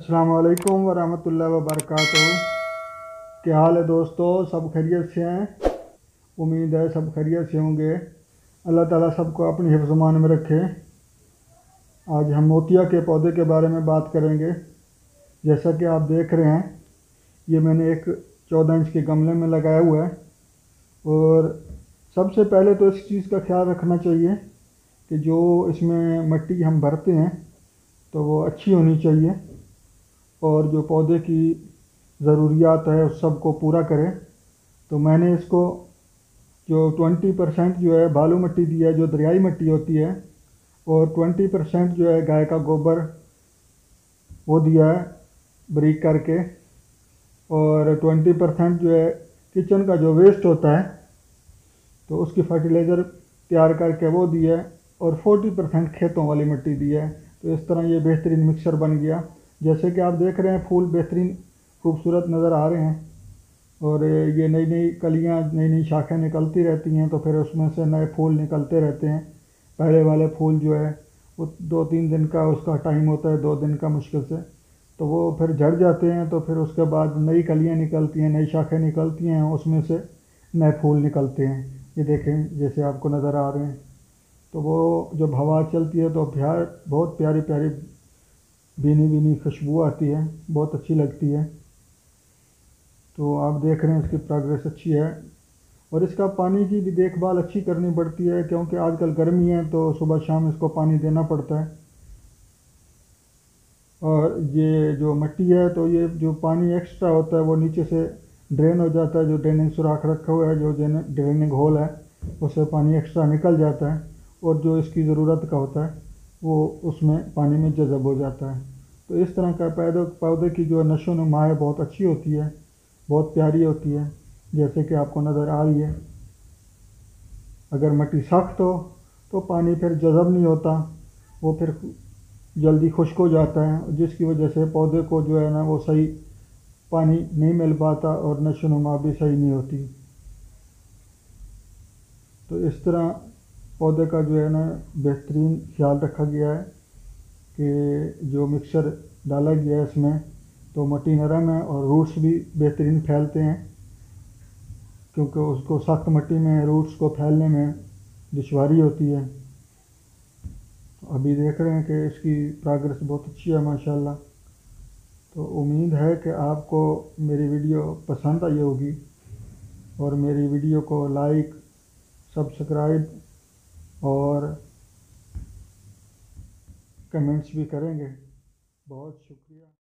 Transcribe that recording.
अस्सलाम वालेकुम वरहमतुल्लाहि वबरकातुहू। क्या हाल है दोस्तों, सब खैरियत से हैं? उम्मीद है सब खैरियत से होंगे। अल्लाह ताला सबको अपनी हिफ्ज़-ए-मान में रखे। आज हम मोतिया के पौधे के बारे में बात करेंगे। जैसा कि आप देख रहे हैं, ये मैंने एक 14 इंच के गमले में लगाया हुआ है। और सबसे पहले तो इस चीज़ का ख्याल रखना चाहिए कि जो इसमें मिट्टी हम भरते हैं तो वो अच्छी होनी चाहिए और जो पौधे की ज़रूरियात है उस सब को पूरा करे। तो मैंने इसको जो 20% जो है बालू मिट्टी दी है, जो दरियाई मिट्टी होती है, और 20% जो है गाय का गोबर वो दिया है बारीक करके, और 20% जो है किचन का जो वेस्ट होता है तो उसकी फर्टिलाइज़र तैयार करके वो दिया है, और 40% खेतों वाली मिट्टी दी है। तो इस तरह ये बेहतरीन मिक्सचर बन गया। जैसे कि आप देख रहे हैं, फूल बेहतरीन खूबसूरत नज़र आ रहे हैं और ये नई नई कलियां, नई नई शाखें निकलती रहती हैं, तो फिर उसमें से नए फूल निकलते रहते हैं। पहले वाले फूल जो है वो 2-3 दिन का उसका टाइम होता है, 2 दिन का मुश्किल से, तो वो फिर झड़ जाते हैं। तो फिर उसके बाद नई कलियां निकलती हैं, नई शाखें निकलती हैं, उसमें से नए फूल निकलते हैं। ये देखें, जैसे आपको नज़र आ रहे हैं। तो वो जब हवा चलती है तो बहुत प्यारी प्यारी भीनी भीनी खुशबू आती है, बहुत अच्छी लगती है। तो आप देख रहे हैं इसकी प्रोग्रेस अच्छी है। और इसका पानी की भी देखभाल अच्छी करनी पड़ती है, क्योंकि आजकल गर्मी है तो सुबह शाम इसको पानी देना पड़ता है। और ये जो मिट्टी है, तो ये जो पानी एक्स्ट्रा होता है वो नीचे से ड्रेन हो जाता है। जो ड्रेनिंग सुराख रखा हुआ है, जो ड्रेनिंग होल है, उससे पानी एक्स्ट्रा निकल जाता है, और जो इसकी ज़रूरत का होता है वो उसमें पानी में जज़ब हो जाता है। तो इस तरह का पौधे की जो नशो नुमा है बहुत अच्छी होती है, बहुत प्यारी होती है, जैसे कि आपको नज़र आ रही है। अगर मिट्टी सख्त हो तो पानी फिर जज़ब नहीं होता, वो फिर जल्दी खुश्क हो जाता है, जिसकी वजह से पौधे को जो है ना वो सही पानी नहीं मिल पाता और नशो नुमा भी सही नहीं होती। तो इस तरह पौधे का जो है ना बेहतरीन ख्याल रखा गया है कि जो मिक्सचर डाला गया है इसमें, तो मिट्टी नरम है और रूट्स भी बेहतरीन फैलते हैं, क्योंकि उसको सख्त मिट्टी में रूट्स को फैलने में दुश्वारी होती है। तो अभी देख रहे हैं कि इसकी प्रोग्रेस बहुत अच्छी है माशाल्लाह। तो उम्मीद है कि आपको मेरी वीडियो पसंद आई होगी और मेरी वीडियो को लाइक, सब्सक्राइब और कमेंट्स भी करेंगे। बहुत शुक्रिया।